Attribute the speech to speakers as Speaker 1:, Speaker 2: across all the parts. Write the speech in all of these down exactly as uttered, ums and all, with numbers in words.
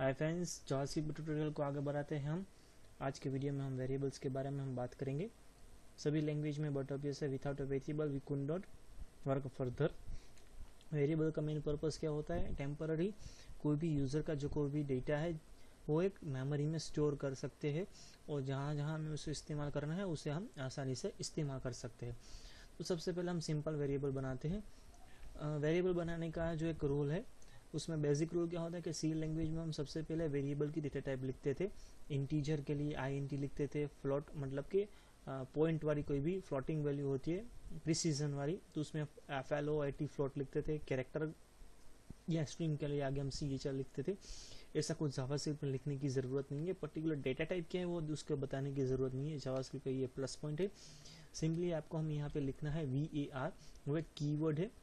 Speaker 1: Hi friends, JavaScript tutorial को आगे बढ़ाते हैं हम। आज के वीडियो में हम वेरिएबल्स के बारे में हम बात करेंगे। सभी लैंग्वेज में but obviously without a variable we could not work further. Variable का मेन पर्पस क्या होता है? टेम्पररी कोई भी यूज़र का जो कोई भी डेटा है वो एक मेमोरी में स्टोर कर सकते हैं और जहाँ जहाँ हमें उसे इस्तेमाल करना है उसे हम आसानी से इस्तेमाल कर सकते हैं। तो सबसे पहले हम सिंपल वेरिएबल बनाते हैं। वेरिएबल बनाने का जो एक रूल है, उसमें बेसिक रूल क्या होता है कि सी लैंग्वेज में हम सबसे पहले वेरिएबल की डेटा टाइप लिखते थे। इंटीजर के लिए आई एन टी लिखते थे, फ्लोट मतलब कि पॉइंट वाली कोई भी फ्लोटिंग वैल्यू होती है प्रिसीजन वाली, तो उसमें F L O A T float लिखते थे। कैरेक्टर या स्ट्रिंग के लिए आगे हम सी एच आर लिखते थे। ऐसा कुछ जावास्क्रिप्ट में लिखने की ज़रूरत नहीं है। पर्टिकुलर डेटा टाइप क्या है वो उसको बताने की ज़रूरत नहीं है। जावास्क्रिप्ट का ये प्लस पॉइंट है। सिंपली आपको हम यहाँ पे लिखना है वी ए आर, वो एक कीवर्ड है,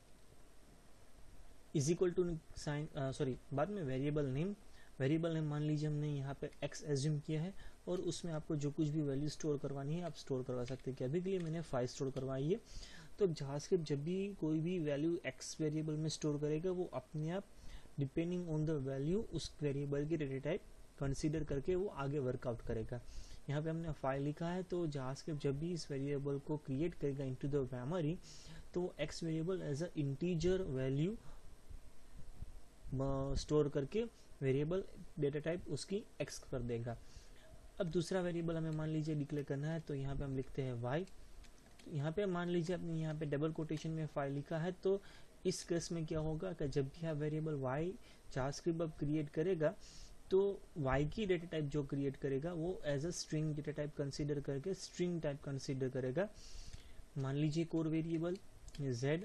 Speaker 1: is equal to sign sorry बाद में वेरिएबल नेम। वेरिएबल नेम मान लीजिए हमने यहाँ पे एक्स एज्यूम किया है और उसमें आपको जो कुछ भी वैल्यू स्टोर करवानी है आप स्टोर करवा सकते हैं। कि अभी के लिए मैंने फाइव स्टोर करवाई है। तो जावास्क्रिप्ट जब भी कोई भी वैल्यू एक्स वेरिएबल में स्टोर करेगा वो अपने आप डिपेंडिंग ऑन द वैल्यू उस वेरिएबल की डेटा टाइप कंसीडर करके वो आगे वर्कआउट करेगा। यहाँ पे हमने फाइव लिखा है, तो जावास्क्रिप्ट जब भी इस वेरिएबल को क्रिएट करेगा इनटू द मेमोरी, तो X variable as a integer value store करके वेरिएबल डेटा टाइप उसकी एक्स कर देगा। अब दूसरा वेरिएबल हमें मान लीजिए डिक्लेयर करना है, तो यहाँ पे हम लिखते हैं वाई। तो यहाँ पे मान लीजिए अपने यहाँ पे डबल कोटेशन में फाइव लिखा है, तो इस केस में क्या होगा कि जब भी आप वेरिएबल वाई जावास्क्रिप्ट अब क्रिएट करेगा तो वाई की डेटा टाइप जो क्रिएट करेगा वो as a string data type consider करके स्ट्रिंग टाइप कंसीडर करेगा। मान लीजिए कोर variable z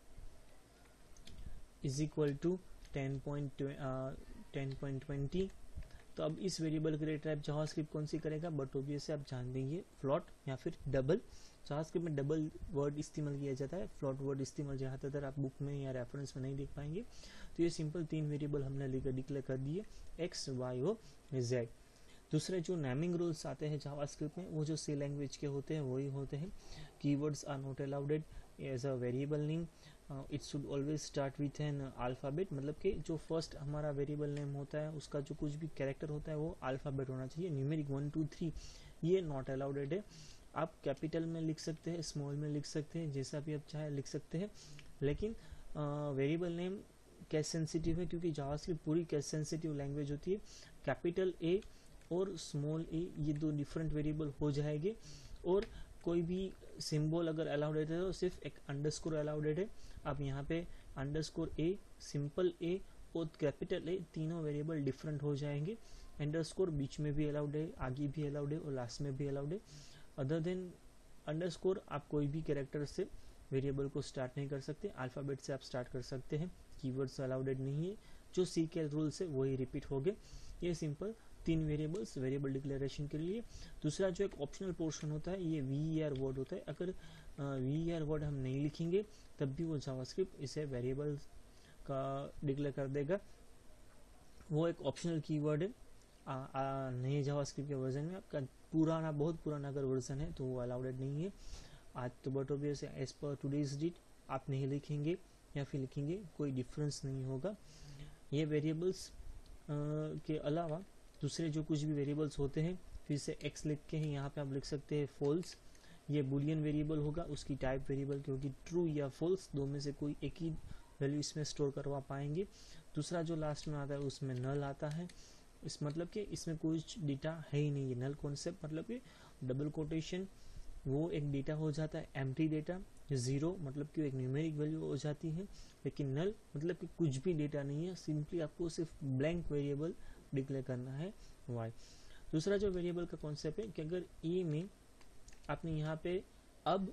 Speaker 1: is equal to ten point twenty. तो अब इस वेरिएबल की डेटा टाइप जावास्क्रिप्ट कौन सी करेगा? बट ऑब्वियसली आप जान देंगे फ्लोट या फिर डबल। जावास्क्रिप्ट में डबल वर्ड इस्तेमाल किया जाता है, फ्लोट वर्ड इस्तेमाल ज़्यादातर आप बुक में या रेफरेंस में नहीं देख पाएंगे। तो ये सिंपल तीन वेरिएबल हमने लेकर डिक्लेयर कर दिए, एक्स वाई और जेड। दूसरे जो नेमिंग रूल्स आते हैं जावास्क्रिप्ट में वो जो सी लैंग्वेज के होते हैं वही होते हैं। Keywords are not allowed as a variable name. It should always start with an alphabet, मतलब कि जो फर्स्ट हमारा वेरिएबल नेम होता है उसका जो कुछ भी कैरेक्टर होता है वो अल्फ़ाबेट होना चाहिए। न्यूमेरिक वन टू थ्री ये नॉट अलाउडेड है। आप कैपिटल में लिख सकते हैं, स्मॉल में लिख सकते हैं, जैसा भी आप चाहे लिख सकते हैं। लेकिन वेरिएबल नेम केस सेंसिटिव है, क्योंकि जावास्क्रिप्ट पूरी केस सेंसिटिव लैंग्वेज होती है। कैपिटल ए और स्मॉल ए ये दो डिफरेंट वेरिएबल हो जाएंगे। और कोई भी सिंबल अगर अलाउडेड है तो सिर्फ एक अंडरस्कोर अलाउडेड है। आप यहाँ पे अंडरस्कोर ए, सिंपल ए और कैपिटल ए तीनों वेरिएबल डिफरेंट हो जाएंगे। अंडरस्कोर बीच में भी अलाउड है, आगे भी अलाउड है और लास्ट में भी अलाउड है। अदर देन अंडरस्कोर आप कोई भी कैरेक्टर से वेरिएबल को स्टार्ट नहीं कर सकते। अल्फ़ाबेट से आप स्टार्ट कर सकते हैं। कीवर्ड्स अलाउडेड नहीं है। जो सी के रूल्स है वही रिपीट हो गए। ये सिंपल तीन वेरिएबल्स वेरिएबल डिक्लेरेशन के लिए। दूसरा जो एक ऑप्शनल पोर्शन होता है ये वी आर वर्ड होता है। अगर वी आर वर्ड हम नहीं लिखेंगे तब भी वो जावास्क्रिप्ट इसे वेरिएबल का डिक्लेयर कर देगा। वो एक ऑप्शनल कीवर्ड है। नए जावास्क्रिप्ट के वर्जन में आपका पुराना बहुत पुराना अगर वर्जन है तो वो अलाउडेड नहीं है। आज तो बट ऑब्वियसली एज पर टुडेज डेट आप नहीं लिखेंगे या फिर लिखेंगे कोई डिफरेंस नहीं होगा। ये वेरिएबल्स के अलावा दूसरे जो कुछ भी वेरिएबल्स होते हैं फिर से एक्स लिख के ही यहाँ पे आप लिख सकते हैं फॉल्स। ये बुलियन वेरिएबल होगा, उसकी टाइप वेरिएबल क्योंकि ट्रू या फॉल्स दो में से कोई एक ही वैल्यू इसमें स्टोर करवा पाएंगे। दूसरा जो लास्ट में आता है उसमें नल आता है। इस मतलब कि इसमें कुछ डेटा है ही नहीं है। नल कॉन्सेप्ट मतलब कि डबल कोटेशन वो एक डेटा हो जाता है, एम्प्टी डेटा। जीरो मतलब कि एक न्यूमेरिक वैल्यू हो जाती है। लेकिन नल मतलब कि कुछ भी डेटा नहीं है, सिंपली आपको सिर्फ ब्लैंक वेरिएबल डिक्लेयर करना है वाई। दूसरा जो वेरिएबल का कॉन्सेप्ट है कि अगर ए में आपने यहाँ पे अब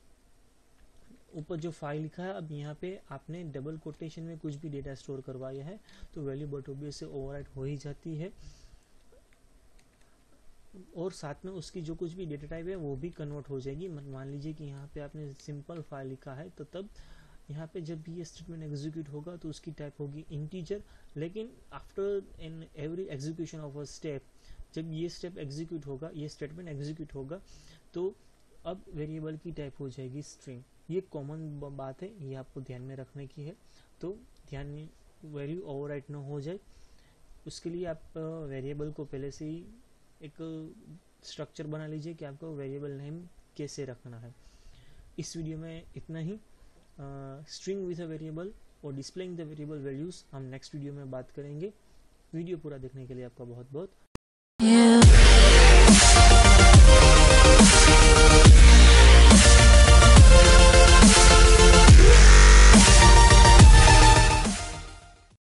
Speaker 1: ऊपर जो फाइल लिखा है अब यहाँ पे आपने डबल कोटेशन में कुछ भी डेटा स्टोर करवाया है तो वैल्यू बट ऑब्वियस से ओवरराइट हो ही जाती है। और साथ में उसकी जो कुछ भी डेटा टाइप है वो भी कन्वर्ट हो जाएगी। मान लीजिए कि यहाँ पे आपने सिंपल फाइल लिखा है तो तब यहाँ पे जब भी ये स्टेटमेंट एग्जीक्यूट होगा तो उसकी टाइप होगी इंटीजर। लेकिन after in every execution of a step, जब ये स्टेप एग्जीक्यूट होगा, ये स्टेटमेंट एग्जीक्यूट होगा तो अब वेरिएबल की टाइप हो जाएगी स्ट्रिंग। ये कॉमन बात है, ये आपको ध्यान में रखने की है। तो ध्यान में वैल्यू ओवरराइट ना हो जाए। उसके लिए आप वेरिएबल को पहले से ही एक स्ट्रक्चर बना लीजिए कि आपको वेरिएबल नेम कैसे रखना है। इस वीडियो में इतना ही। स्ट्रिंग विथ अ वेरिएबल और डिस्प्लेइंग द वेरिएबल वैल्यूज हम नेक्स्ट वीडियो में बात करेंगे। वीडियो पूरा देखने के लिए आपका बहुत बहुत